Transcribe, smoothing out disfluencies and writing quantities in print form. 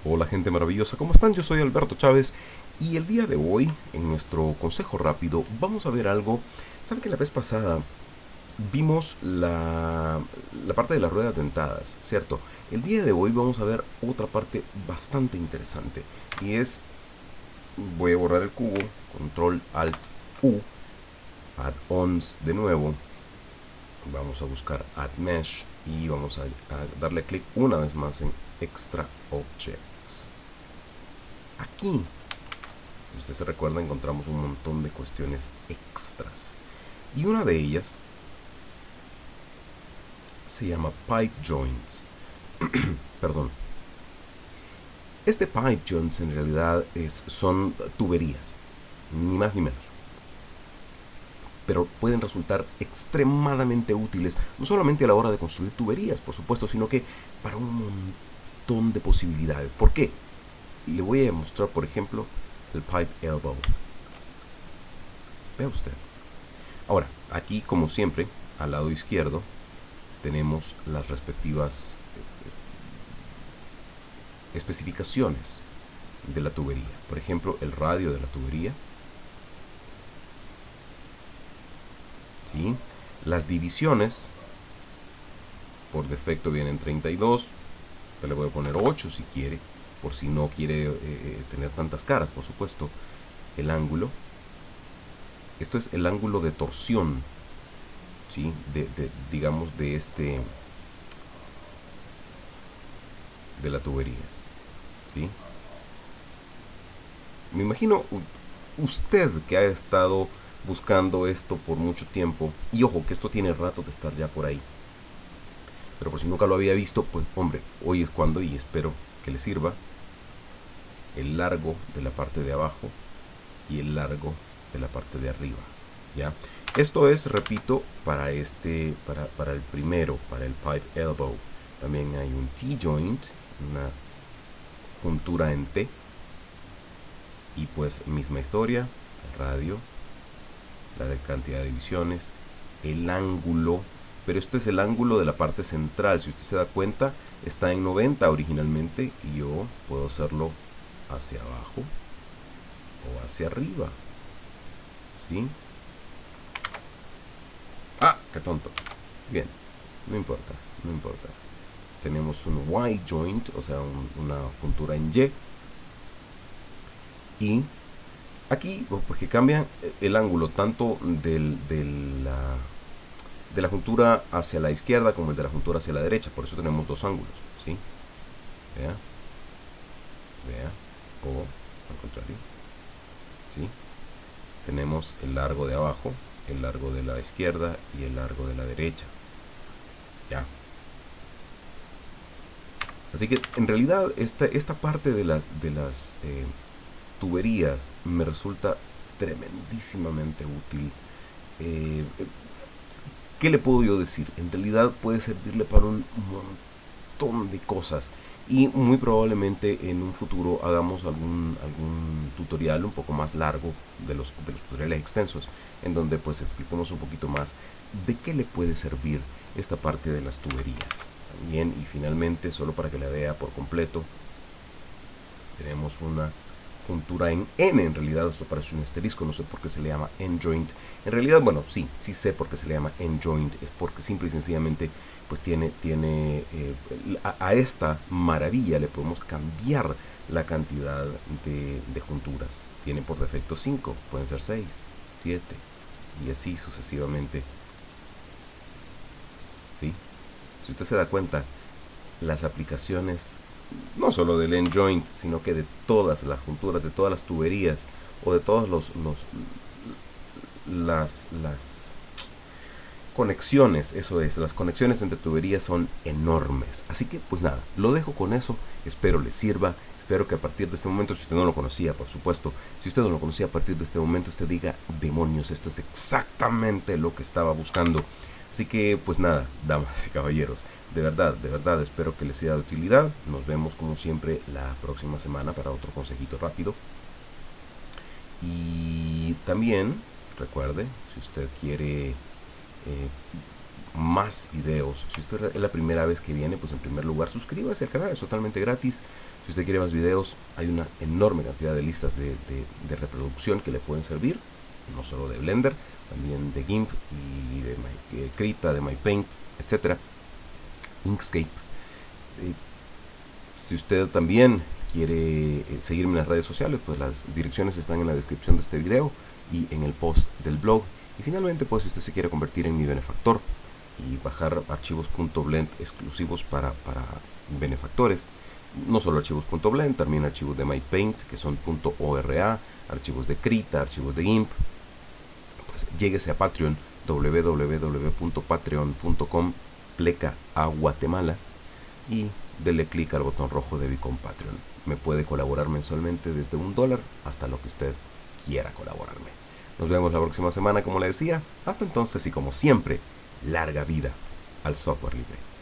Hola gente maravillosa, ¿cómo están? Yo soy Alberto Chávez y el día de hoy, en nuestro consejo rápido, vamos a ver algo. ¿Saben que la vez pasada vimos la parte de las ruedas dentadas, cierto? El día de hoy vamos a ver otra parte bastante interesante y es, voy a borrar el cubo, control alt U, add-ons de nuevo, vamos a buscar add mesh y vamos a darle clic una vez más en extra objects. Aquí, si usted se recuerda, encontramos un montón de cuestiones extras. Y una de ellas se llama pipe joints. Perdón. Este pipe joints en realidad son tuberías, ni más ni menos. Pero pueden resultar extremadamente útiles, no solamente a la hora de construir tuberías, por supuesto, sino que para un montón de posibilidades. ¿Por qué? Le voy a mostrar, por ejemplo, el pipe elbow. Vea usted. Ahora, aquí como siempre, al lado izquierdo, tenemos las respectivas especificaciones de la tubería. Por ejemplo, el radio de la tubería. ¿Sí? Las divisiones, por defecto vienen 32. Te le voy a poner 8 si quiere, por si no quiere tener tantas caras, por supuesto. El ángulo. Esto es el ángulo de torsión, ¿sí? Digamos, de la tubería, ¿sí? Me imagino usted que ha estado buscando esto por mucho tiempo, y ojo que esto tiene rato de estar ya por ahí, pero por si nunca lo había visto, pues hombre, hoy es cuando, y espero que le sirva. El largo de la parte de abajo y el largo de la parte de arriba, ¿ya? Esto es, repito, para el primero, para el pipe elbow. También hay un T-joint, una juntura en T, y pues misma historia, el radio, la de cantidad de divisiones, el ángulo, pero esto es el ángulo de la parte central. Si usted se da cuenta, está en 90 originalmente, y yo puedo hacerlo hacia abajo o hacia arriba, ¿sí? Ah, qué tonto. Bien, no importa, no importa. Tenemos un Y joint, o sea, una juntura en Y. Y aquí, pues que cambia el ángulo tanto de la juntura hacia la izquierda como el de la juntura hacia la derecha. Por eso tenemos dos ángulos, ¿sí? Vea, vea, o al contrario, ¿sí? Tenemos el largo de abajo, el largo de la izquierda y el largo de la derecha. Ya. Así que en realidad esta parte de las tuberías me resulta tremendísimamente útil. Eh, ¿Qué le puedo yo decir? En realidad puede servirle para un montón de cosas, y muy probablemente en un futuro hagamos algún tutorial un poco más largo de los tutoriales extensos, en donde pues expliquemos un poquito más de qué le puede servir esta parte de las tuberías. Bien, y finalmente, solo para que la vea por completo, tenemos una juntura en N. En realidad esto parece un asterisco, no sé por qué se le llama N-joint. En realidad, bueno, sí sé por qué se le llama N-joint, es porque simple y sencillamente pues tiene a esta maravilla le podemos cambiar la cantidad de junturas. Tiene por defecto 5, pueden ser 6, 7 y así sucesivamente, ¿sí? Si usted se da cuenta, las aplicaciones no solo del end joint, sino que de todas las junturas, de todas las tuberías, o de todas las conexiones, eso es, las conexiones entre tuberías son enormes. Así que pues nada, lo dejo con eso, espero les sirva. Espero que a partir de este momento, si usted no lo conocía, por supuesto, si usted no lo conocía, a partir de este momento usted diga, demonios, esto es exactamente lo que estaba buscando. Así que pues nada, damas y caballeros, de verdad espero que les sea de utilidad. Nos vemos como siempre la próxima semana para otro consejito rápido. Y también recuerde, si usted quiere más videos. Si usted es la primera vez que viene, pues en primer lugar suscríbase al canal, es totalmente gratis. Si usted quiere más videos, hay una enorme cantidad de listas de reproducción que le pueden servir, no solo de Blender, también de GIMP y de Krita, de MyPaint, etcétera, Inkscape. Si usted también quiere seguirme en las redes sociales, pues las direcciones están en la descripción de este video y en el post del blog. Y finalmente, pues si usted se quiere convertir en mi benefactor y bajar archivos .blend exclusivos para benefactores, no solo archivos .blend, también archivos de MyPaint que son .ora, archivos de Krita, archivos de GIMP, pues lléguese a Patreon, www.patreon.com/a Guatemala, y dele clic al botón rojo de Become Patreon. Me puede colaborar mensualmente desde $1 hasta lo que usted quiera colaborarme. Nos vemos la próxima semana, como le decía. Hasta entonces, y como siempre, larga vida al software libre.